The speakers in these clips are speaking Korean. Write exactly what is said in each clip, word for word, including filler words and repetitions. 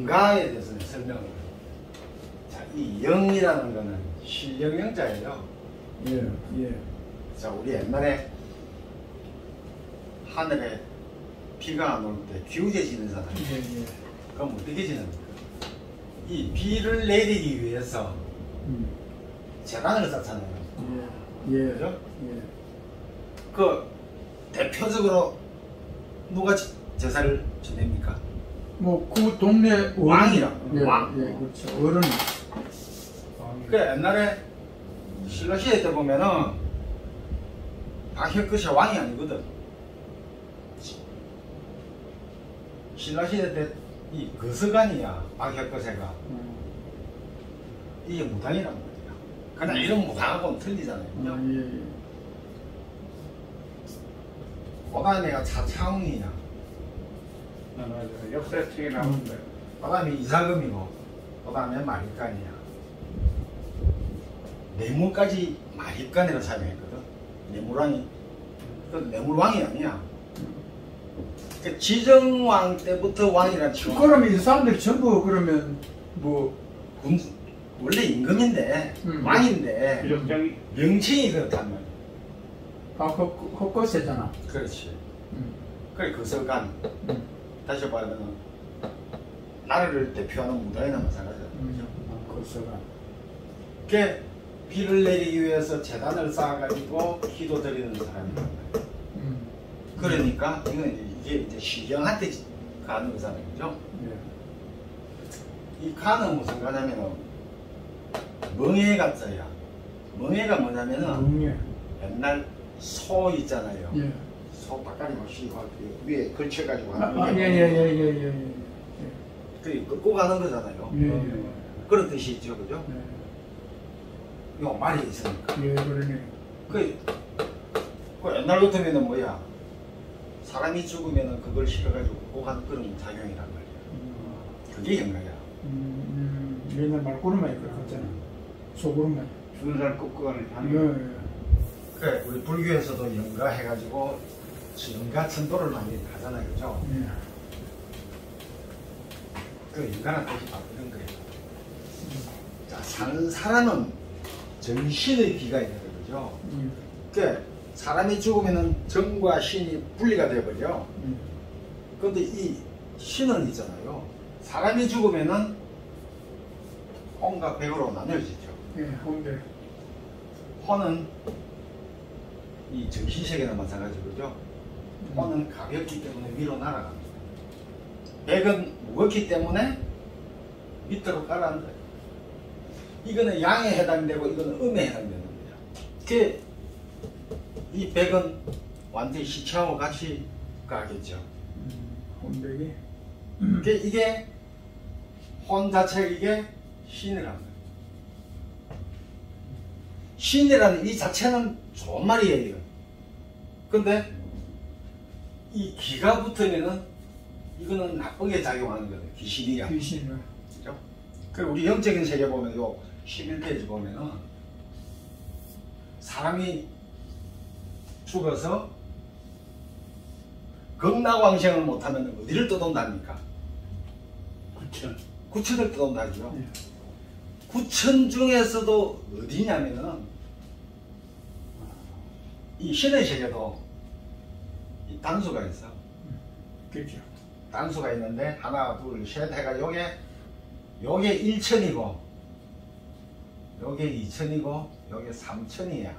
영가에 대해서는 설명을 해요. 자, 이 영이라는 거는 신령영자예요. 예, 예. 자, 우리 옛날에 하늘에 비가 안 올 때 기우제 지내잖아요. 예, 예. 그럼 어떻게 지냅니까? 이 비를 내리기 위해서 음. 재단을 쌓잖아요. 예, 예. 그죠? 예. 그 대표적으로 누가 제- 제사를 지냅니까? 뭐 그 동네 어른, 왕이랑, 예, 왕. 예, 그렇죠. 어른. 그 옛날에 신라시대 때 보면은 박혁거시가 왕이 아니거든. 신라시대 때 이 거서관이야, 박혁거세가. 음. 이게 무당이란 말이야. 그냥 이런 무당하고는 틀리잖아요. 그죠? 아, 예, 예. 그다음에 내가 차차웅이야. 아, 맞아요. 역사책에 나오는 거예요. 그다음에 이사금이고, 그다음에 마립간이야. 뇌물까지 마립간이라고 사용했거든. 뇌물왕이, 그 뇌물왕이 아니야. 그 지정왕 때부터 왕이라는 칭호. 그러면 이 사람들 전부 그러면 뭐 군, 원래 임금인데, 음. 왕인데, 비력장이 명칭이 그렇다면. 아, 헛- 헛것이잖아. 그렇지. 음. 그래, 거서관. 음. 다시 말하면, 나라를 대표하는 무당이나 마찬가지야. 음. 아, 거서가. 그 비를 내리기 위해서 재단을 쌓아가지고 기도 드리는 사람이란 말이야. 음. 그러니까 이건 이게 이제 시경한테 가는 거잖아요, 그죠? 예. 이 가는 무슨 가냐면은 멍해가 자야. 멍해가 뭐냐면은 웅예. 옛날 소 있잖아요. 예. 소 바깥에 막 씌고 위에 걸쳐가지고 아, 하는 아, 예, 예, 예, 예, 예, 예. 그 끄고 가는 거잖아요. 예, 예. 그런 뜻이 있죠, 그죠? 예. 이거 말이 있으니까. 예, 그러네. 그, 그 옛날 같으면은 뭐야? 사람이 죽으면은 그걸 실어가지고 보관 그런 작용이란 말이야. 음, 그게 영가야. 음, 음, 옛날 말구름만이 그렇게 했잖아. 소구름만. 죽은 사람 꺾고 가는 예, 장이. 예. 그래, 우리 불교에서도 영가 해가지고 영가 천도를 많이 하잖아요, 그죠? 예. 그 영가는 뜻이 바로 이런 거예요. 자, 사는 사람은 정신의 기가 있는 거죠. 음, 그 사람이 죽으면은 정과 신이 분리가 돼버려. 음. 근데 이 신은 있잖아요. 사람이 죽으면은 혼과 백으로 나뉘어지죠. 예, 홍대. 혼은 이 정신세계나 마찬가지죠. 혼은 가볍기 때문에 위로 날아갑니다. 백은 무겁기 때문에 밑으로 가라앉아요. 이거는 양에 해당되고 이거는 음에 해당되는 거예요. 그, 이 백은 완전히 시체하고 같이 가겠죠. 음, 홍대기. 그 이게 혼 자체가 이게 신이라는 거예요. 신이라는 이 자체는 좋은 말이에요. 근데 이 기가 붙으면은 이거는 나쁘게 작용하는 거예요. 귀신이야. 귀신을. 그죠? 그 우리 영적인 세계 보면 요 십일 페이지 보면은 사람이 죽어서 극락왕생을 못하면 어디를 떠돈답니까? 구천. 구천을 떠돈다죠. 예. 구천 중에서도 어디냐면은 이 신의 세계도 이 단수가 있어. 그렇죠. 단수가 있는데 하나 둘 셋 해가 요게 요게 일천이고 요게 이천이고 요게 삼천이야.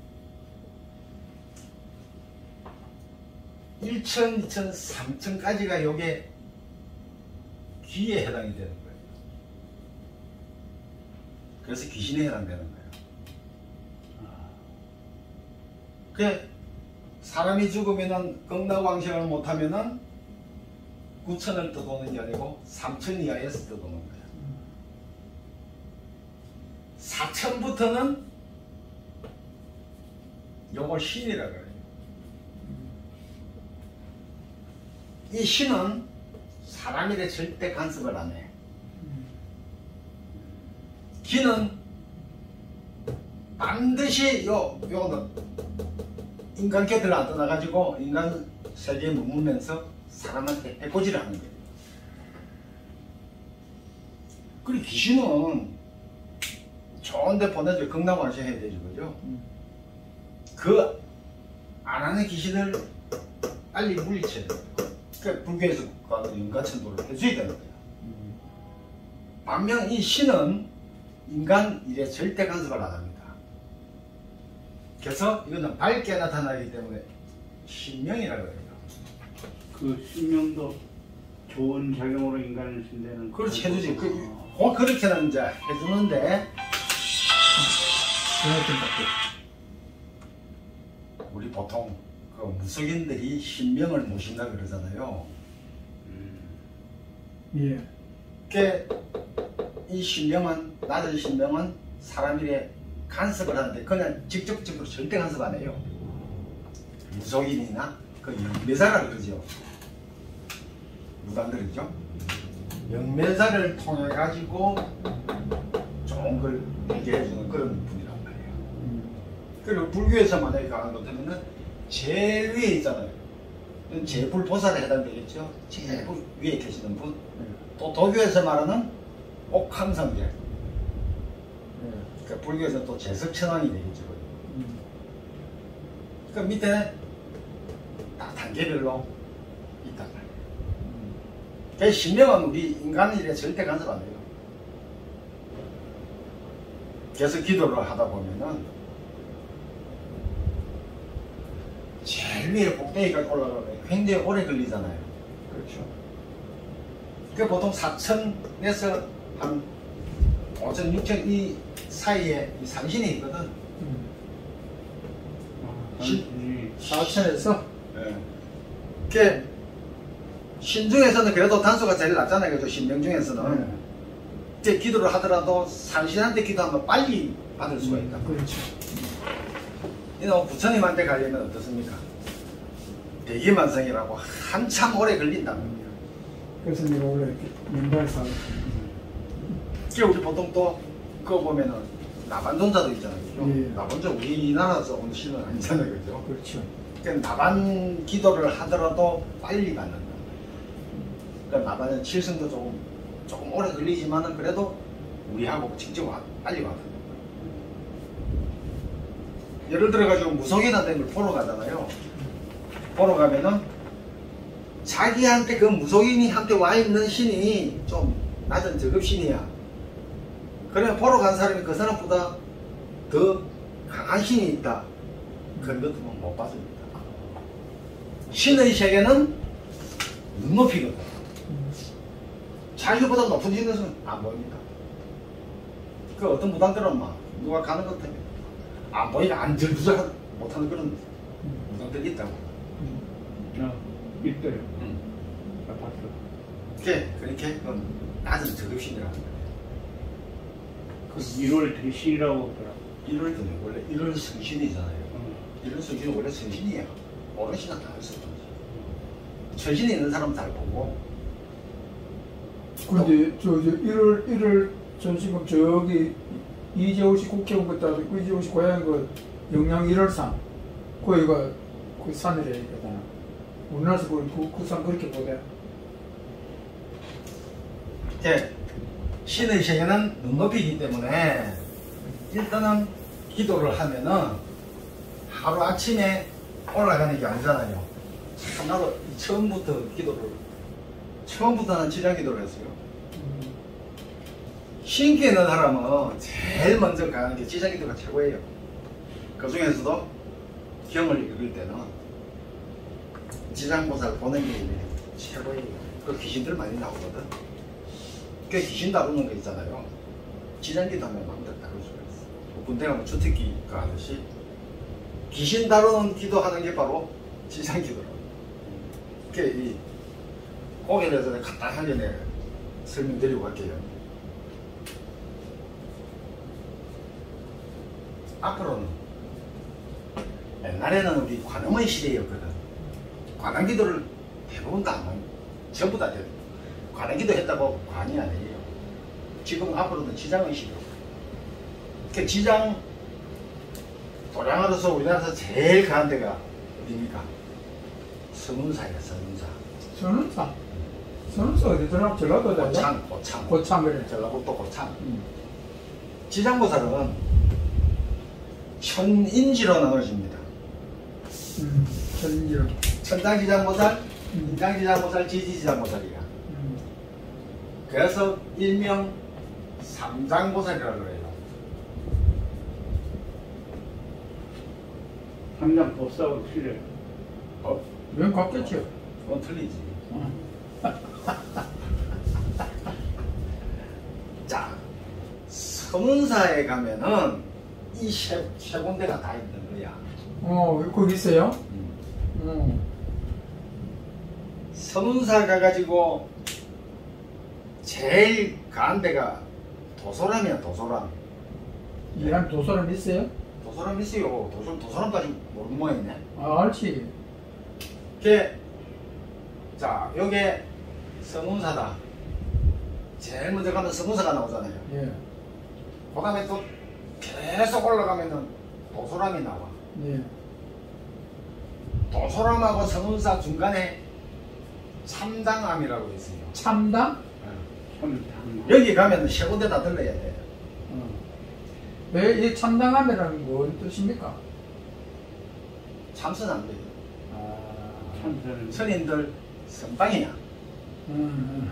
일천, 이천, 삼천까지가 요게 귀에 해당이 되는 거예요. 그래서 귀신에 해당되는 거예요. 그 사람이 죽으면은 극락왕생을 못하면은 구천을 떠도는 게 아니고 삼천 이하에서 떠도는 거예요. 사천부터는 요걸 신이라고 해요. 이 신은 사람일에 절대 간섭을 안 해. 기는 반드시 요, 요, 인간 곁을 안 떠나가지고 인간 세계에 머물면서 사람한테 해코지를 하는 거예요. 그리고 귀신은 좋은데 보내줘 극락완성 해야 되죠, 그죠? 음. 그 안 하는 귀신을 빨리 물리쳐야 돼요. 그러니까 불교에서 인과천도를 해줘야 되는 거예요. 음. 반면 이 신은 인간 일에 절대 간섭을 안 합니다. 그래서 이거는 밝게 나타나기 때문에 신명이라고 해요. 그 신명도 좋은 작용으로 인간을 신대는. 그렇지, 해주지. 그, 어, 그렇게는 이제 해주는데, 그만큼 받고. 우리 보통 그 무속인들이 신명을 모신다 그러잖아요. 음. 예. 그, 이 신명은, 낮은 신명은 사람 일에 간섭을 하는데, 그냥 직접적으로 절대 간섭 안 해요. 무속인이나 그 영매사라 그러죠. 무당들이죠. 영매사를 통해 가지고 좋은 걸 얘기해주는 그런 분이란 말이에요. 음. 그리고 불교에서 만약에 가는 것 같으면은 제일 위에 있잖아요. 제불보살에 해당되겠죠. 제일 위에 계시는 분. 또 도교에서 말하는 옥황상제. 그러니까 불교에서 또 제석천왕이 되겠죠. 음. 그 밑에 다 단계별로 있단 말이에요. 그 신명은 우리 인간 일에 절대 간섭 안 해요. 그래서 기도를 하다 보면은 제일 위에 꼭대기까지 올라가면 굉장히 오래 걸리잖아요. 그렇죠. 그 보통 사천에서 한 오천, 육천 이 사이에 이 상신이 있거든. 음. 아, 당신이 사천에서 예. 그 신중에서는 그래도 단수가 제일 낮잖아요. 그죠? 신명 중에서는. 네. 그 기도를 하더라도 상신한테 기도하면 빨리 받을 수가 있다. 그렇죠. 이놈 부처님한테 가려면 어떻습니까? 대기만성이라고 한참 오래 걸린다. 그래서 내가 원래 이렇게 맨발사. 그 우리 보통 또 그거 보면은 나반존자도 있잖아요. 그죠? 예. 나반존 우리나라에서 온 신은 아니잖아요. 그죠? 그렇죠. 그러니까 나반 기도를 하더라도 빨리 받는다. 그러니까 나반은 칠성도 조금 조금 오래 걸리지만은 그래도 우리하고 직접 와, 빨리 받는 거예요. 예를 들어 가지고 무속이나 된 걸 보러 가잖아요. 보러 가면은 자기한테 그 무속인이한테 와 있는 신이 좀 낮은 저급 신이야. 그러면 보러 간 사람이 그 사람보다 더 강한 신이 있다. 그런 것도 못 받습니다. 신의 세계는 눈높이거든. 자기보다 높은 신은 안 보입니다. 그 어떤 무당들은 막 누가 가는 것 같으면 안 보이면 안절부절 못하는 그런 무당들이 있다고. 어, 있대요. 음. 나 봤어. 그렇게 그렇게 그건 낮은 저급신이라는 거예요. 그 일월 대신이라고 하더라. 일월 때는 원래 일월 성신이잖아요. 어. 일월 성신은 원래 성신이야. 어르신은 다 했었던 거지. 처신이 있는 사람 잘 보고. 근데 저, 저 일월 일월 전 지금 저기 이재호 씨 국회의원 갔다 이재호 씨 고향 그 영양 일월산 거기가 그 산이래 있거든. 우리나라에서 그, 그, 그 산 그렇게 보대. 예, 신의 세계는 눈높이이기 때문에 일단은 기도를 하면은 하루 아침에 올라가는 게 아니잖아요. 참 나도 처음부터 기도를 처음부터는 지장 기도를 했어요. 음. 신기 있는 사람은 제일 먼저 가는 게 지장 기도가 최고예요. 그 중에서도 경을 읽을 때는 지장보살 보는 게 최고예요. 그 귀신들 많이 나오거든. 그 귀신 다루는 거 있잖아요. 지장기도 하면 마음대로 다룰 수가 있어. 뭐 군대 가면 주특기가 하듯이 귀신 다루는 기도하는 게 바로 지장기도라고. 그게 이 거기에 대해서 간단하게 내가 설명드리고 갈게요. 앞으로는 옛날에는 우리 관음의 시대였거든. 관음기도를 대부분 다 안 하고 전부 다 돼. 관음기도 했다고 관이 아니에요. 지금 앞으로는 지장의 시대. 그 지장 도량으로서 우리나라에서 제일 강한 데가 어디입니까? 서문사예요. 서문사. 선운사. 선수 어디더라? 전라도다. 고창, 고창. 고창 그래. 전라북도 고창. 음. 지장보살은 천인지로 나눠집니다. 음. 천인지로. 천장지장보살, 음. 인장지장보살, 지지지장보살이야. 음. 그래서 일명 삼장보살이라고 그래요. 삼장 법사하고 틀려요. 어? 왜 같겠죠? 그건 틀리지. 어. 자, 서문사에 가면은 이 세, 세 군데가 다 있는 거야. 어, 거기 있어요? 음. 어. 서문사 가가지고 제일 가는 데가 도소람이야, 도소람. 이란 도서람 있어요? 도소람 있어요. 도소, 도소람까지 모르는 모양이네. 아, 알지. 그, 자, 요게 서문사다. 제일 먼저 가면 서문사가 나오잖아요. 예. 그 다음에 또 계속 올라가면은 도소람이 나와. 예. 도소람하고 서문사 중간에 참당암이라고 있어요. 참담? 삼장. 여기 가면 세 군데 다 들러야 돼. 어. 왜 이 참당함이라는 건 뭔 뜻입니까? 참선 안 돼요. 아. 참선은 선인들 선방이야. 음.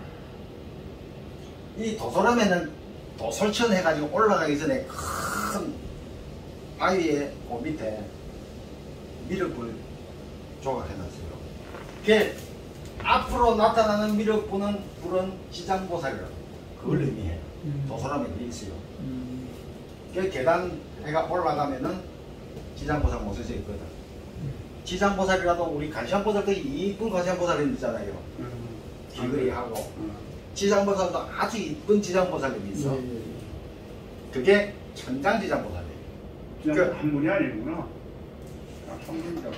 이 도소람에는 도솔천 해가지고 올라가기 전에 큰 바위에 그 밑에 미륵불 조각해놨어요. 그게 앞으로 나타나는 미륵불은 불은 지장보살이라고 그걸 의미해요. 음. 도소람에 돼 있어요. 음. 그 계단 해가 올라가면은 지장보살 모셔져 있거든. 지장보살이라도 우리 간시안보살도 이쁜 간시안보살이 있잖아요. 음. 귀걸이하고 음. 지장보살도 아주 이쁜 지장보살이 있어. 예, 예. 그게 천장지장보살이에요. 그냥 그- 한문이 아니구나. 아, 성분자가.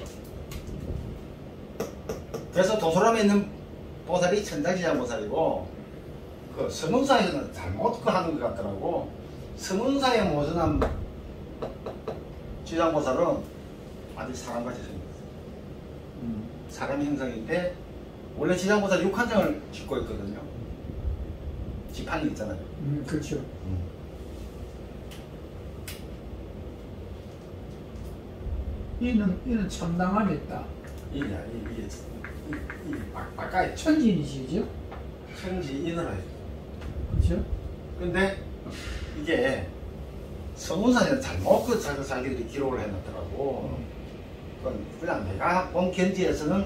그래서 도소람에 있는 보살이 천장지장보살이고 그 서문사에서는 잘못 그 하는 것 같더라고. 서문사에 모셔난 지장보살은 아주 사람같이 생겼어요. 음. 사람 형상인데 원래 지장보살 육한장을 짓고 있거든요. 지판이 있잖아요. 음, 그렇죠. 이는 이는 참당함이 있다. 이게 이게 이 바깥에 천진이지, 그죠? 천지 인으로 해요. 그렇죠? 근데 이게 서문산에는 잘못 그 자기 자기들이 기록을 해놨더라고. 그건 그냥 내가 본 견지에서는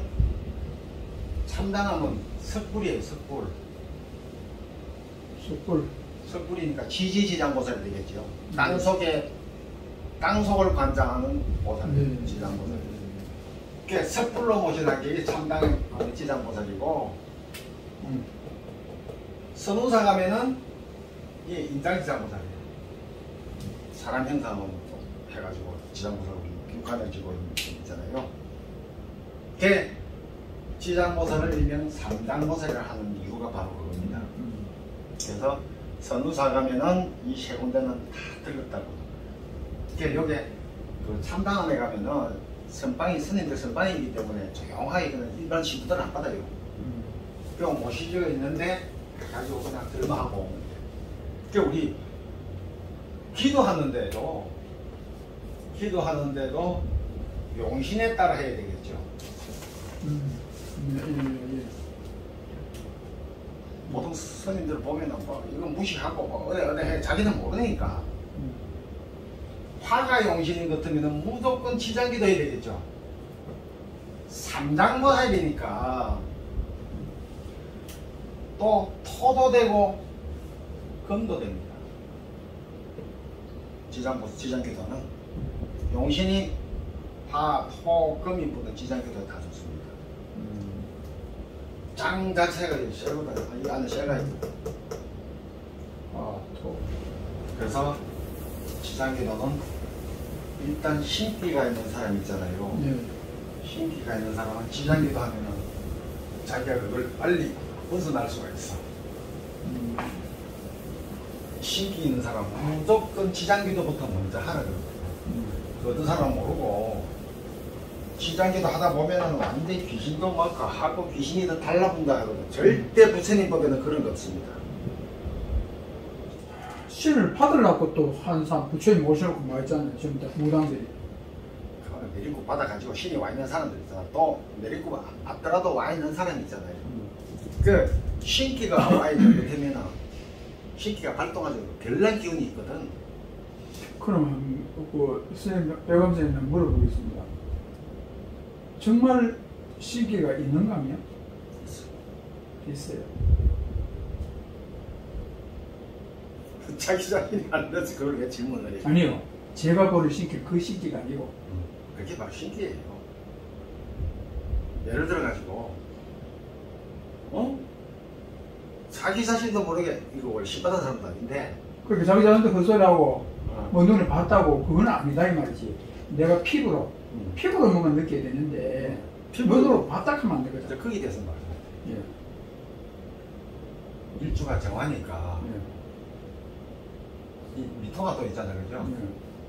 참당함은 석불이에요, 석불. 숯불. 석불이니까 지지지장보살이 되겠죠. 땅 속에 땅 속을 관장하는 보살, 네. 지장보살. 그 석불로 모시는 게 참당 지장보살이고, 음. 서문사 가면은 이게 인장지장보살이에요. 사람 형상을 해가지고 지장보살 육한을 쥐고 있잖아요. 그 지장보살을 일명 삼장보살이라 하는 이유가 바로 그겁니다. 음. 그래서 선우사 가면은 이 세 군데는 다 들렸다고. 그 요게 그 참당함에 가면은 선방이 스님들 선방이기 때문에 조용하게 그냥 일반 신부들은 안 받아요. 음. 그 모시지가 있는데 가지고 그냥 들마하고. 그 우리 기도하는데도 기도하는데도 용신에 따라 해야 되겠죠. 음. 예, 예, 예. 보통 스님들 보면은 뭐 이거 무시하고 뭐 어디 어디 해 자기는 모르니까. 음. 화가 용신인 것 같으면 무조건 지장기도 해야 되겠죠. 삼장보살이니까 또 토도 되고 금도 됩니다. 지장보 지장기도는 용신이 화, 토, 금이 묻은 지장기도 다 좋습니다. 음. 장 자체가 쇠보다 이 안에 쇠가 있고 아, 토. 그래서 지장기도는 일단 신기가 있는 사람 있잖아요. 예. 신기가 있는 사람은 지장기도 하면은 자기가 그걸 빨리 벗어날 수가 있어. 음. 신기 있는 사람은 무조건 지장기도부터 먼저 하라 그러거든요. 음. 그 어떤 사람은 모르고 시장기도 하다 보면은 완전히 귀신도 많고 하고 귀신이 더 달라붙는다 하거든. 절대 부처님 법에는 그런 거 없습니다. 신을 받으려고 또 한 사람 부처님 모셔놓고 말했잖아요. 지금 다 무당들이. 내리고 받아가지고 신이 와 있는 사람들 있잖아. 또 내리고 앞더라도 와 있는 사람이 있잖아요. 음. 그 신기가 와 있는 것 때문에 신기가 발동하는 별난 기운이 있거든. 그러면 그 선생님, 배감 선생님 물어보겠습니다. 정말 신기가 있는가요? 있어요. 자기 자신이 안 돼서 그걸 왜 질문을 해? 아니요. 제가 보는 신기 그 신기가 아니고. 음, 그게 바로 신기해요. 예를 들어가지고 어? 자기 자신도 모르게 이거 원래 신받은 사람도 아닌데 그렇게 자기 자신도 헛소리하고 어. 뭐 눈에 봤다고 그건 아니다 이 말이지. 내가 피부로 음. 피부로만 느껴야 되는데 피부로- 눈으로 봤다 하면 안 이제 되거든. 거기에 대해서 말이야. 예. 일주가 정하니까 예. 이 미터가 또 있잖아요, 그죠? 예.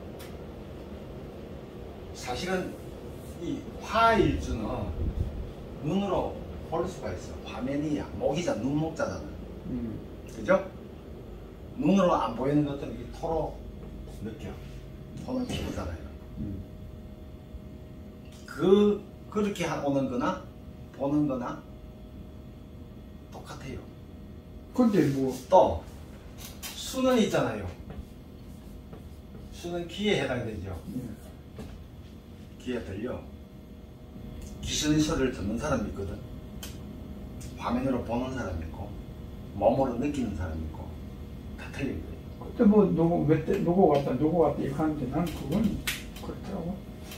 사실은 이 화일주는 눈으로 볼 수가 있어. 화면이야, 목이자, 눈목자잖아. 음. 그죠? 눈으로 안 보이는 것들은 이 토로 느껴. 토는 피부잖아요. 음. 그, 그렇게 하- 오는 거나, 보는 거나 똑같아요. 근데 뭐 또, 수는 있잖아요. 수는 귀에 해당되죠. 예. 귀에 들려. 귀신의 소리를 듣는 사람이 있거든. 화면으로 보는 사람이 있고, 몸으로 느끼는 사람이 있고, 다 틀린 거예요. 그때 뭐 누구 몇대 누구 갔다 누구 갔다 이렇게 하는데 난 그건 그렇더라고.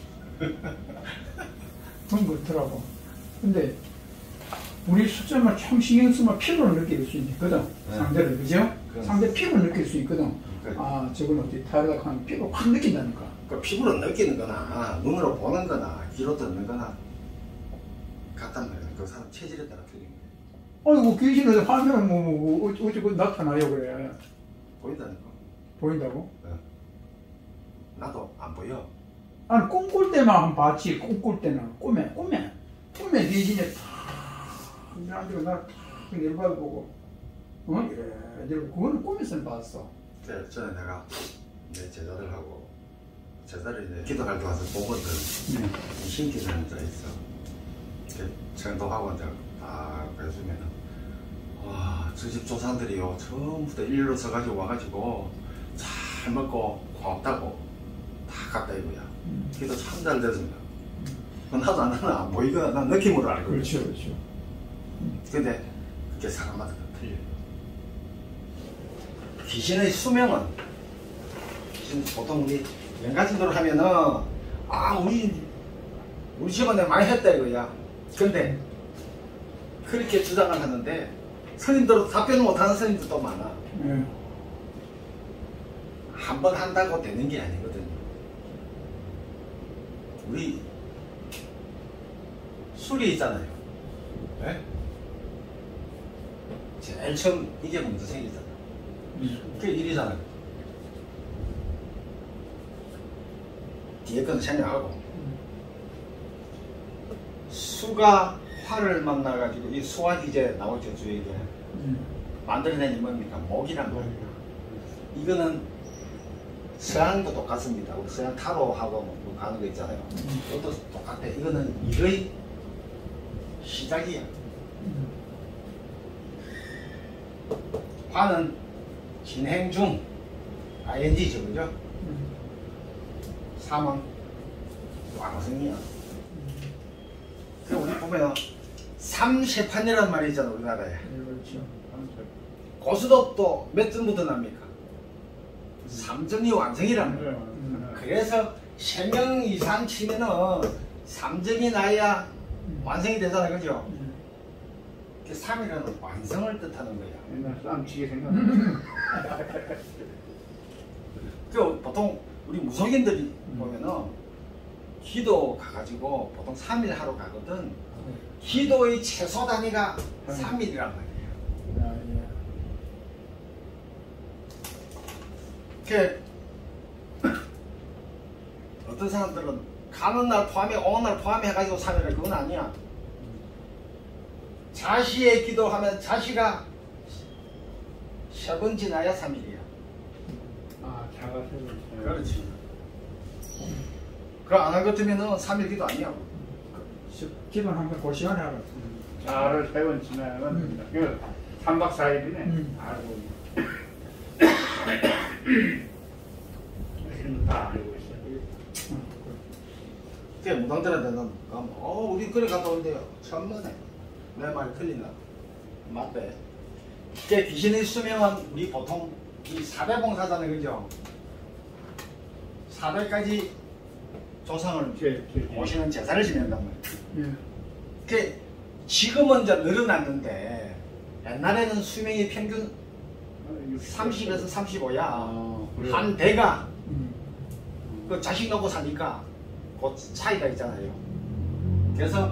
그건 그렇더라고. 근데 우리 수점을 참 신경 쓰면 피부를 느낄 수 있거든. 네. 상대를 그죠? 그럼. 상대 피부를 느낄 수 있거든. 그러니까 아 저건 어디 타이르다 하면 피부 확 느낀다니까. 그 피부로 느끼는 거나, 눈으로 보는 거나, 귀로 듣는 거나, 같단 말이야. 그 사람 체질에 따라 틀린 거예요. 아이고 귀신을 화면은 뭐, 뭐, 뭐 어찌 어찌 그 나타나요 그래. 보인다니까. 보인다고? 네. 나도 안 보여. 아니 꿈꿀 때만 한 봤지. 꿈꿀 때는 꿈에 꿈에 꿈에 귀신이 탁 앉아서 나탁 내려봐도 보고 어? 이래 이러고 그거는 꿈에서는 봤어. 그 전에 내가 내 제자들하고 제자들 이제 기도할 때 와서 보거든. 네. 신기는 저 있어. 이렇게 정도하고 이제 딱 해주면은 와, 저 집 조상들이요 전부 다 일로 서가지고 와가지고 잘 먹고 고맙다고 다 갔다 이거야. 음. 기도 참 잘 됐습니다. 나도 나는 안 보이거든. 난 느낌으로 알거든. 그렇죠, 그렇죠. 근데 그게 사람마다 틀려. 귀신의 수명은 귀신 보통 우리 연가진도로 하면은 아 우리 우리 집안에 많이 했다 이거야. 근데 그렇게 주장을 하는데 스님들은 답변을 못하는 스님들도 많아. 네. 한 번 한다고 되는 게 아니거든. 우리 술이 있잖아요. 네? 제일 처음 이게 먼저 생기잖아. 그게 일이잖아요. 뒤에 건 생략하고 수가 화를 만나가지고 이 수화기제 나오죠 주위에 음. 만들어낸 이 뭡니까? 목이란 말이에요. 이거는 서양도 똑같습니다. 우리 서양 타로하고 뭐 가는 거 있잖아요. 이것도 똑같아. 이거는 일의 시작이야. 음. 화는 진행 중 아이엔지죠, 그죠? 음. 삼은 왕성이야. 그 우리 보면 삼세판이라는 말이 있잖아 우리나라에. 네, 그렇죠. 고수도 또 몇 점부터 납니까? 삼점이 완성이란 말이야. 음. 그래서 세 명 이상 치면은 삼 점이 나야 완성이 되잖아, 그죠? 음. 그 삼이라는 완성을 뜻하는 거야. 옛날 싸움치게 생각나. 그 보통 우리 무속인들이 보면은 기도 가가지고 보통 삼 일 하러 가거든. 기도의 최소 단위가 삼 일이란 말이에요. 아, 예. 그 어떤 사람들은 가는 날 포함해 오는 날 포함해 가지고 삼 일이라 그건 아니야. 자시의 기도하면 자시가 세 번 지나야 삼 일이야. 아, 자가 세번 있어요. 그렇지. 그거 안 할 것 같으면은 삼 일 기도 아니야. 기도는 항상 그 시간에 하라. 자를 세 번 지나면 됩니다. 그 삼 박 사 일이네. 음. 알고 있는 다 알고 있어요. 그게 무당들한테는 가면 어 우리 그래 갔다 온대요. 천만에 내 말이 틀린다. 맞대. 그게 귀신의 수명은 우리 보통 이 사대 봉사잖아요, 그죠? 사대까지 조상을 제, 제, 제. 모시는 제사를 지낸단 말이에요. 예. 그 지금은 이제 늘어났는데 옛날에는 수명이 평균 삼십에서 삼십오야. 아, 그래요? 한 대가 음. 그 자식 놓고 사니까 그 차이가 있잖아요. 그래서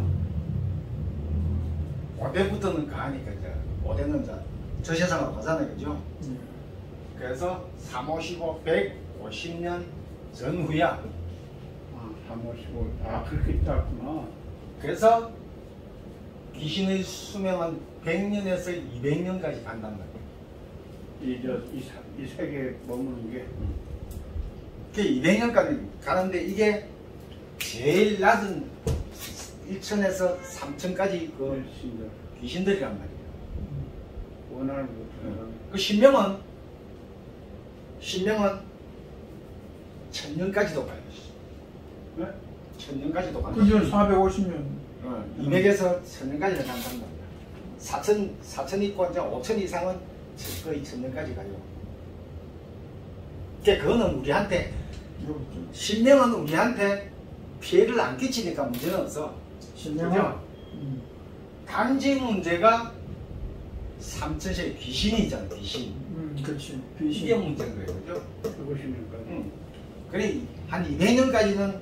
오 대부터는 가니까 이제 오 대는 이제 저 세상으로 가잖아요, 그죠? 예. 그래서 삼오십오, 백오십 년 전후야. 아, 삼오십오. 아, 그렇게 짧구나. 그래서 귀신의 수명은 백 년에서 이백 년까지 간단 말이에요. 이, 저, 이, 사- 이 세계에 머무는 게. 그 이백 년까지 가는데 이게 제일 낮은 일천에서 삼천까지 그 훨씬 더 귀신들이란 말이에요. 원하는 것처럼. 그 신명은 신명은 천년까지도 가요. 네? 천년까지도 가요. 그전 사백오십 년. 어, 이백에서 천년까지는 간단 말이야. 사천 사천 있고 이제 오천 이상은 거의 천년까지 가요. 그 그거는 우리한테 신명은 우리한테 피해를 안 끼치니까 문제는 없어. 신명은 그죠? 음. 단지 문제가 삼천세 귀신이 있잖아, 귀신. 음, 그렇지. 이게 귀신. 문제인 거예요, 그죠? 그것이니까. 응. 그래 한 이백 년까지는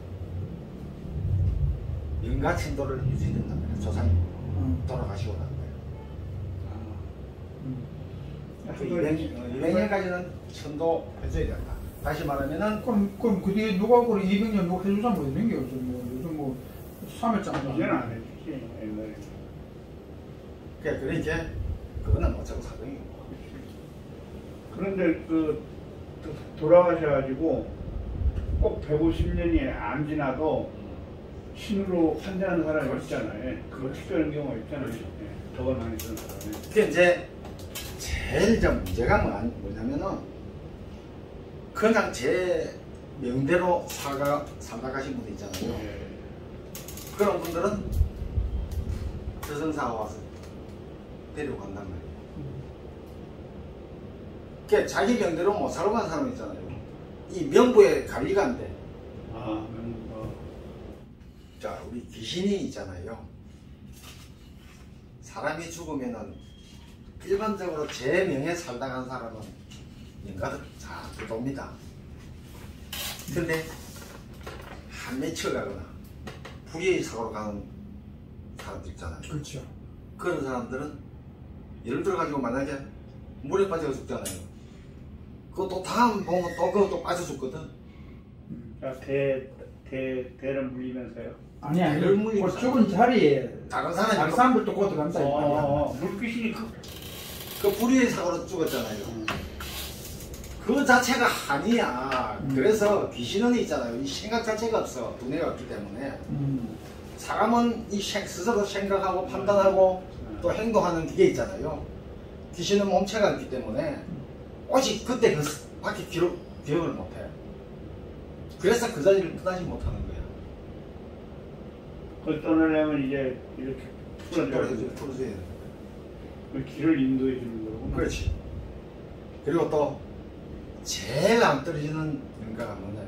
영가 천도를 유지된단 말이야. 조상이 음. 돌아가시고 난 거예요. 음. 그 이백 년까지는 천도 해줘야 된다. 다시 말하면은 그럼 그럼 그 뒤에 누가 그래 이백 년 누가 해주자 뭐 이런 게 없어. 뭐 요즘 뭐 삼 일장 이제는 안 해주지, 옛날에. 그래 그래 이제 그거는 어쩌고 사정이고. 그런데 그 도- 돌아가셔가지고 꼭 백오십 년이 안 지나도 신으로 판단하는 사람이 있잖아요. 그거 특별한 경우가 있잖아요. 예, 덕을 많이 쓰는 사람이. 그게 이제 제일 좀 문제가 뭐냐- 뭐냐면은 그냥 제 명대로 사가 살아가신 분들 있잖아요. 예. 그런 분들은 저승사가 와서 데리고 간단 말이에요. 그게 자기 명대로 못 살고 간 사람 있잖아요. 이 명부에 관리가 안 돼. 아, 음, 어. 자, 우리 귀신이 있잖아요. 사람이 죽으면은 일반적으로 제 명에 살다 간 사람은 인가들 다 들어옵니다. 근데 한 며칠 가거나 불의의 사고로 가는 사람들 있잖아요. 그렇죠. 그런 사람들은 예를 들어 가지고 만약에 물에 빠져 죽잖아요. 그것도 다음 보면 또 그것도 빠져 죽거든. 자, 대, 대, 대를 물리면서요. 아니 아니. 열무이 그 죽은 자리에 다른 사람이 다른 사람들도 곧 간다. 이 말이야. 어, 물귀신이 그, 그 불의의 사고로 죽었잖아요. 음. 그 자체가 한이야. 음. 그래서 귀신은 있잖아요. 이 생각 자체가 없어. 두뇌가 없기 때문에. 음. 사람은 이 생- 스스로 생각하고 판단하고 또 행동하는 게 있잖아요. 귀신은 몸체가 있기 때문에 오직 그때 그 밖에 기록, 기억을 못해. 그래서 그 자리를 떠나지 못하는 거야. 그걸 떠나려면 이제 이렇게 풀어줘야 풀어줘야 돼. 풀어줘야 돼. 그 길을 인도해 주는 거구나. 그렇지. 그리고 또 제일 안 떨어지는 연가가 뭐냐면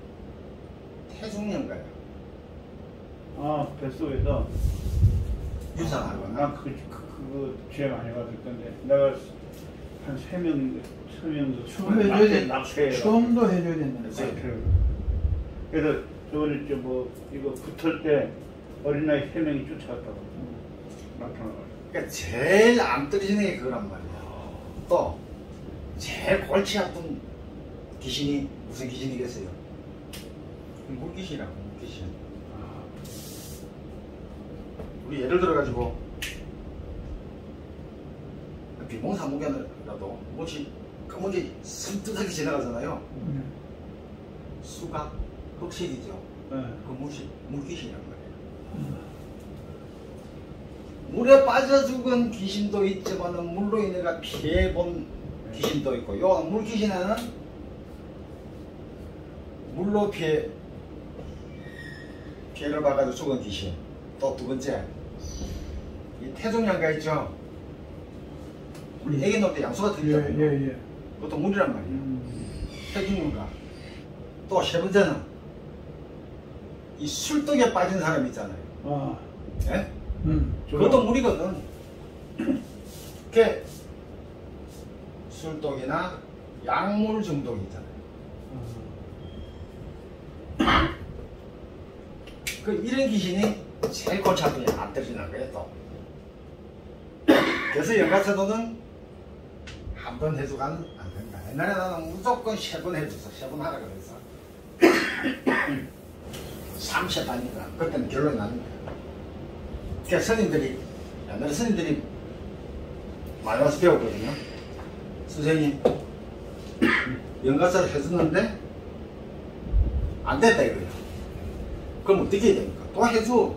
태중연가야. 아, 뱃속에서. 유산하거나. 난 그, 그, 그거 죄 많이 받을 건데. 내가 한 세 명, 세 명도 처음 해줘야 돼. 낙태. 처음도 해줘야 된다. 그렇지. 그래서 저번에 저뭐 이거 붙을 때 어린아이 세 명이 쫓아갔다고. 나타나가지고. 그러니까 제일 안 떨어지는 게 그거란 말이야. 또 제일 골치 아픈 귀신이 무슨 귀신이겠어요? 물귀신이라고. 물귀신. 우리 예를 들어가지고 비몽사몽견이라도 못이 검은 게 섬뜩하게 지나가잖아요. 음. 수가 흑색이죠. 네. 그 물시, 물귀신이란 말이에요. 음. 물에 빠져 죽은 귀신도 있지만 물로 인해 피해본 귀신도 있고, 요 물귀신에는 물로 피해 피해를 받아서 죽은 귀신. 또 두 번째, 이 태종양가 있죠. 우리 애기 놓을 때 양수가 예, 들리잖아요. 예, 예. 그것도 물이란 말이에요. 음. 태중인가. 또 세 번째는 이 술독에 빠진 사람 있잖아요. 아, 예? 음. 그것도 물이거든. 그 술독이나 약물 중독이 있잖아요. 그 이런 귀신이 제일 골차도에 안 떨어지는 거예요. 또. 그래서 연가차도는 한 번 해주고는 안 된다. 옛날에 나는 무조건 세 번 해줬어. 세 번 하라 그랬어. 삼세 다니까 그때는 결론이 나는 거야. 그러니까 스님들이, 옛날에 스님들이 많이 와서 배웠거든요. 선생님, 연가차를 해줬는데 안 됐다 이거예요. 그럼 어떻게 해야 됩니까? 또 해줘.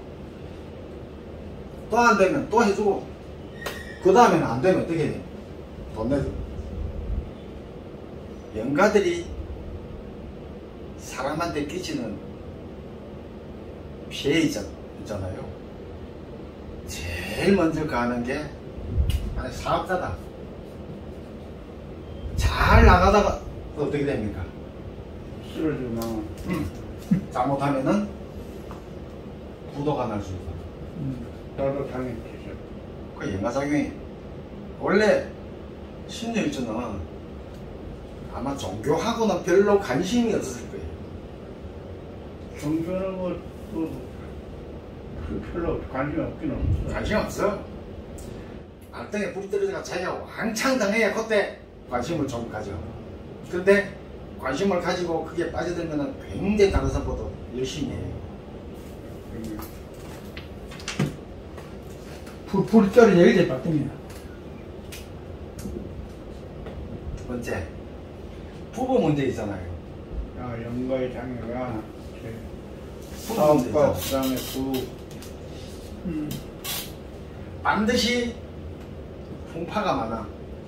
또 안 되면 또 해주고, 그 다음에는 안 되면 어떻게 해야 돼요? 돈 내줘. 영가들이 사람한테 끼치는 피해 있잖아요. 제일 먼저 가는 게 만약 사업자다. 잘 나가다가 또 어떻게 됩니까? 쓰러지고 나면 음. 잘못하면은 부도가 날 수 있다. 음. 나도 당했지. 그 연가작용이 원래 신유일주는 아마 종교하고는 별로 관심이 없었을 거예요. 종교는 뭐, 또, 그 별로 관심이 없긴 없어. 관심 없어. 알등에 불이 떨어져가 자기가 왕창 당해야 그때 관심을 좀 가져. 근데 관심을 가지고 그게 빠져들면 굉장히 다른 사람보다 열심히 해요. 불, 불이 떨어져 이제 바뀌냐. 두 번째, 부부 문제 있잖아요. 아, 영가의 장애가 부부 문제 사업과 있잖아요. 그 다음에 부 음. 반드시 풍파가 많아.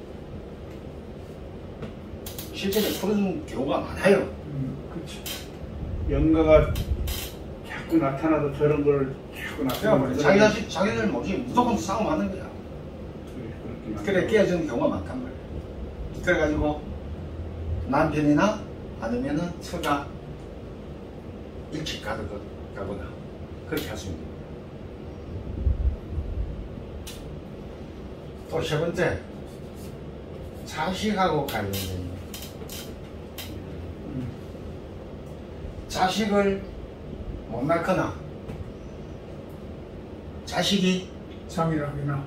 실제로 풀어준 경우가 많아요. 음. 그렇죠. 영가가 자꾸 나타나도 저런 걸 자꾸 나타나면 자기 자식, 자기들 뭐지 무조건 싸움하는 거야. 그래 깨어지는 경우가 많단 말이야. 그래가지고 남편이나 아니면은 처가 일찍 가거나 그렇게 할 수 있는 거야. 또 세 번째, 자식하고 관련된 거. 음. 자식을 못 낳거나 자식이 장이라거나.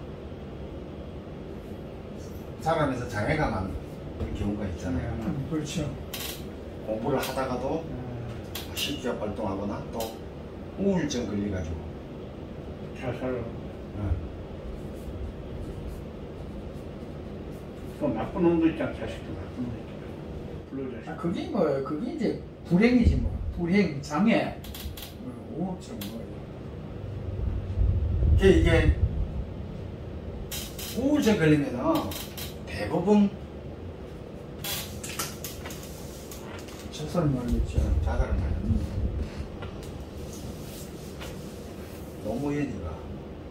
자라면서 장애가 많은 경우가 있잖아요. 음. 그렇죠. 공부를 하다가도 쉽게 발동하거나 또 우울증 걸려가지고 자살. 또 나쁜 놈도 있잖아. 자식도 나쁜 놈 있잖아. 불로자식. 아, 그게 뭐, 그게 이제 불행이지 뭐. 불행, 장애, 뭐, 우울증 뭐. 이게, 이게 우울증 걸리면은 대부분 자살을 말겠죠. 자살을 많이 합니다. 노무현이가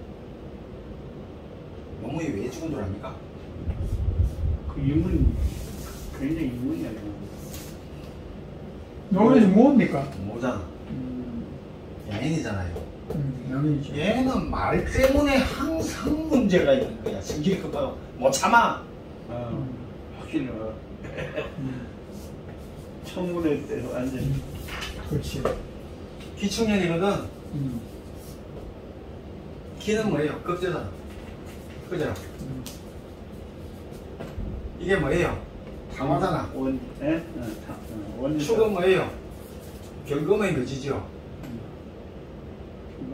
노무현이 왜 죽은 줄 압니까? 그 인문 굉장히 인문이야. 노무현이 뭡니까? 모잖아. 음. 양인이잖아요. 음, 양이죠. 얘는 말 때문에 항상 문제가 있는 거야. 성질이 급하고 못 참아. 아, 확실히 뭐 음. 청문회 때 완전 그렇지. 기충년이거든. 음. 기는 뭐예요? 급제잖아. 그죠? 음. 이게 뭐예요? 탕화잖아. 원, 예? 어, 타- 어, 원인. 축은 뭐예요? 경금의 묘지죠.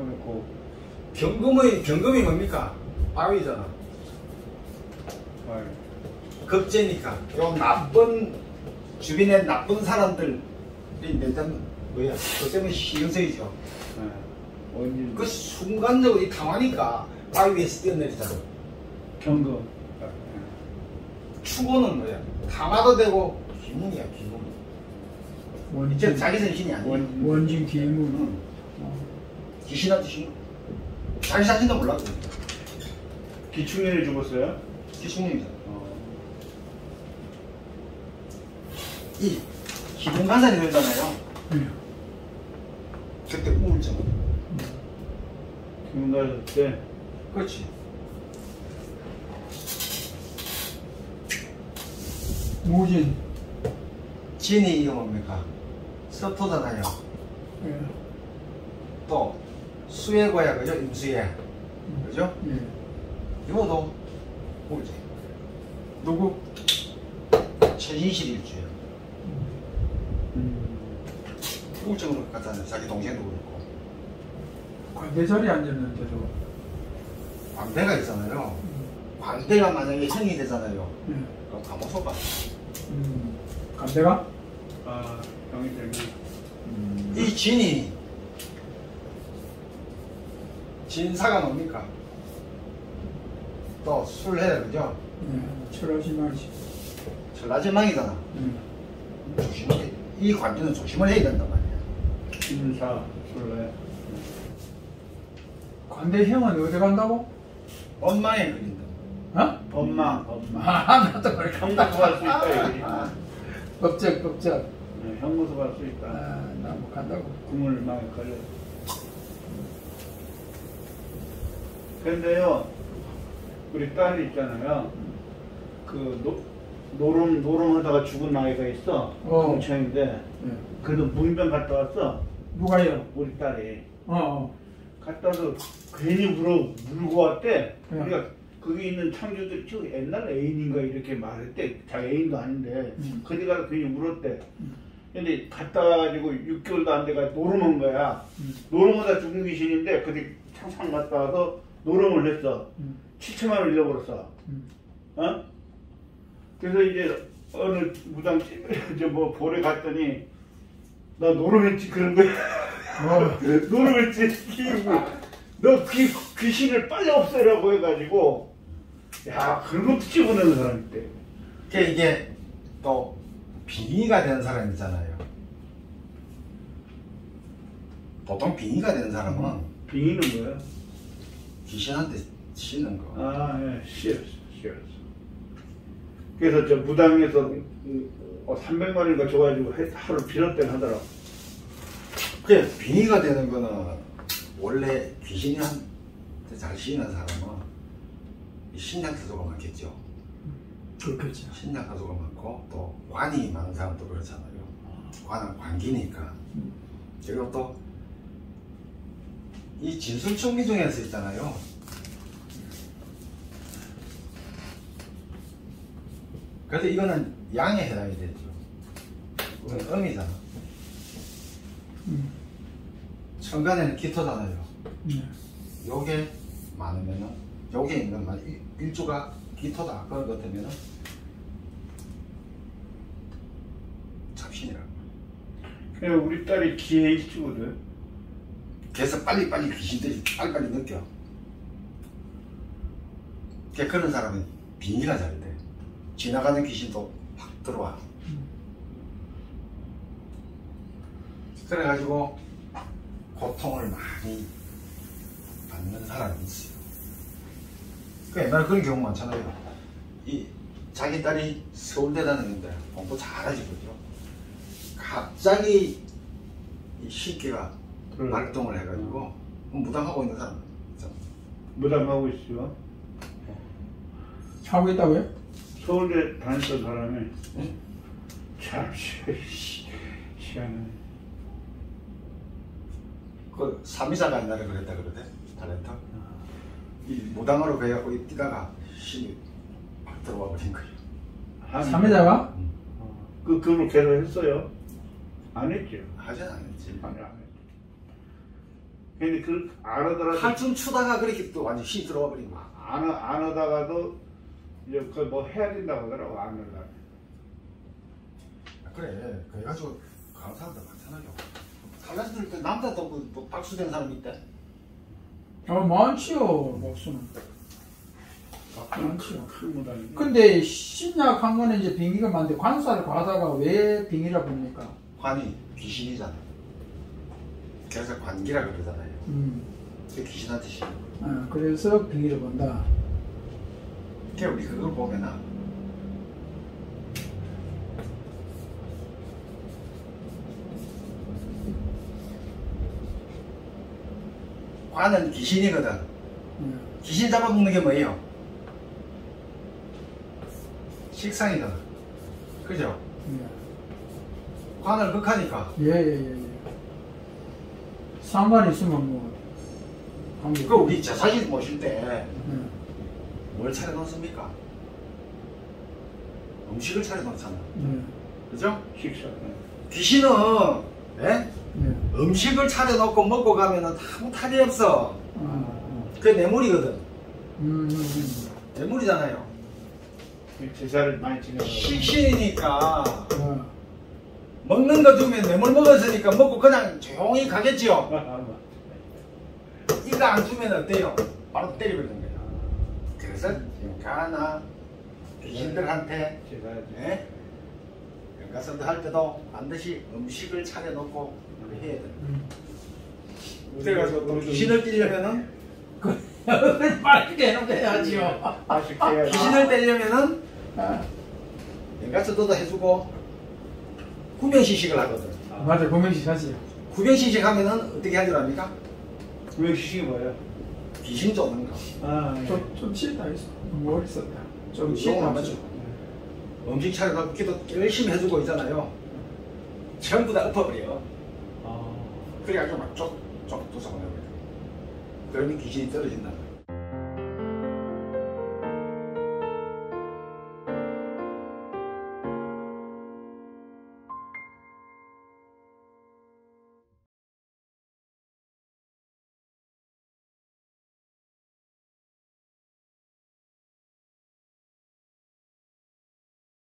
그렇고 경금의 경금이 뭡니까? 바위잖아. 아유, 급제니까. 요 나쁜 주변에 나쁜 사람들이 내장 뭐야? 그 때문에 신경쓰이죠. 예. 원진 그 순간적으로 이 당하니까 바위 위에서 뛰어내리잖아. 경금. 추고는 뭐야? 당화도 되고 기문이야 기문. 이제 원진, 자기 자신이 아니야. 원진. 원진 기문. 응. 어. 귀신한테 신 자기 자신도 몰라. 기충년이 죽었어요? 기sun입니다. 어. 이 기분 간살이 들잖아요. 네. 그때 우울증. 기분 가졌을 때 그렇지. 무진. 진이 이거 뭡니까? 서토잖아요. 예. 또 수혜고야 그죠? 임수혜. 그죠? 예. 이거도 우울증. 누구? 최진실 일주예요. 음. 우울증으로 갔잖아요. 자기 동생도 그렇고. 관대 자리에 앉았는데도. 광대가 있잖아요. 광대가 만약에 형이 되잖아요. 예. 그럼 감옥소 가. 음. 관대가? 아, 병이 되면 음. 이 진이 진사가 뭡니까? 또 술해 그죠? 예. 철하지만시. 전라지망이잖아. 예. 조심해. 이 관계는 조심을 해야 된단 말이야. 인사 술래. 관대 형은 어디 간다고? 엄마에 걸린다. 어? 엄마, 엄마. 아, 나도 그렇게 형무소 갈 수 있다 여기. 법적, 법적. 네, 형무소 갈 수 있다. 아, 나 못 간다고. 국물망에 걸려. 근데요, 우리 딸이 있잖아요. 그 노, 노름 노름하다가 죽은 아이가 있어. 어. 동창인데 예. 그래도 문병 갔다 왔어. 누가요? 우리 딸이 어, 어. 갔다 와서 괜히 울어 울고 왔대. 예. 우리가 거기 있는 창조들이 저 옛날 애인인가 이렇게 말했대. 자기 애인도 아닌데 음. 거기 가서 괜히 울었대. 음. 근데 갔다 와가지고 육 개월도 안 돼가 노름한 거야. 음. 노름하다 죽은 귀신인데 그때 창상 갔다 와서 노름을 했어. 음. 칠천만 원 잃어버렸어. 음. 어? 그래서 이제 어느 무당집 이제 뭐 보러 갔더니 나 노름했지 그런 거야. 어. 노름했지 키우고 너 귀, 귀신을 빨리 없애라고 해가지고 야 그런 것도 집어내는 사람 있대. 그게 이게 또 빙의가 되는 사람 있잖아요. 보통 빙의가 되는 사람은 빙의는 뭐야? 귀신한테 씌는 거. 아, 예, 씨였어, 씨였어. 그래서 저 무당에서 어, 삼백만 원인가 줘가지고 해- 하루 빌었대 하더라. 그래 빙의가 되는 거는 원래 귀신한테 잘 씌는 사람은 신약 사조가 많겠죠. 그렇겠지. 신약 사조가 많고 또 관이 많은 사람도 그렇잖아요. 관은 관기니까. 그리고 또 이 진술충기 중에서 있잖아요. 그래도 이거는 양에 해당이 되죠. 이건 음이잖아. 음. 천간에는 기토잖아요. 예. 요게 많으면은 요게 있는 말 일주가 기토다 그런 것 때문에는 잡신이라고. 그냥 우리 딸이 기회 일주거든. 그래서 빨리빨리 귀신들이 빨리빨리 느껴. 그러니까 그런 사람은 빙의가 잘 돼. 지나가는 귀신도 팍 들어와. 그래가지고 고통을 많이 받는 사람이 있어요. 그 옛날에 그런 경우 많잖아요. 이 자기 딸이 서울대 다니는데 공부 잘하지 그죠? 갑자기 이 시기가 그래. 말동을 해가지고 무당하고 있는 사람 있잖아. 무당하고 있어. 하고 있다고요? 서울대 다녔던 사람이 응? 참 씨, 희한해. 그 삼이사가 옛날에 그랬다 그러대. 타렌트. 이 무당으로 그래갖고 이 뛰다가 힘이 막 들어와 버린 거예요. 한- 삼회자가? 응. 어, 그 그걸 계속 했어요. 안 했죠. 하진 않았지. 아니 안 했죠. 근데 그 안 하더라도 한춤 추다가 그렇게 또 완전 힘 들어와 버린 거야. 안, 하- 안 하다가도 이제 그 뭐 해야 된다고 하더라고 안 하다가. 그래. 그래가지고 가는 사람들 많잖아요. 탈락들 그 남자도 그, 뭐 박수된 사람 있대. 아 많지요 목수는. 많지요. 큰 무당인데. 근데 신약한 거는 이제 빙의가 많은데 관사를 가다가 왜 빙의라 부릅니까? 관이 귀신이잖아. 그래서 관기라 그러잖아요. 음. 그 귀신한테 시 아, 그래서 빙의를 본다. 그래 우리 그걸 보면은 관은 귀신이거든. 음. 귀신 잡아먹는 게 뭐예요? 식상이거든. 그죠? 예. 관을 극하니까. 예예예. 예, 예. 상관 있으면 뭐 관계. 그 우리 제사진 모실 때 뭘 예. 차려 놓습니까? 음식을 차려 놓잖아. 예. 그죠? 식사. 귀신은 예? 예. 음식을 차려 놓고 먹고 가면은 아무 탈이 없어. 아, 그게 뇌물이거든. 음, 음, 음. 뇌물이잖아요. 제사를 많이 지내서. 식신이니까 아, 먹는 거 주면 뇌물 먹었으니까 먹고 그냥 조용히 가겠지요. 이거 안 주면 어때요? 바로 때려버리는 거야. 그래서 가나 귀신들한테 예? 연가선도 할 때도 반드시 음식을 차려놓고 해야 돼. 음. 그래가지고 또 귀신을 떼려면은 맛있게 해놓게 해야지요. 맛있게 해야지. 귀신을 떼려면은 아, 연가선도도 해주고 구명시식을 하거든. 맞아, 고명식 하지요. 구명시식 하면은 어떻게 하줄 압니까? 왜 시식이 뭐예요? 귀신 쫓는 거. 아, 예. 좀, 좀 쉬다 있어. 뭘 있었다. 좀 좀 쉬다 안 맞죠? 음식 차려놓고 기도 열심히 해주고 있잖아요. 전부 다 엎어버려. 아. 그래가지고 막 쪽, 쪽 도사보내버려. 그러면 귀신이 떨어진다.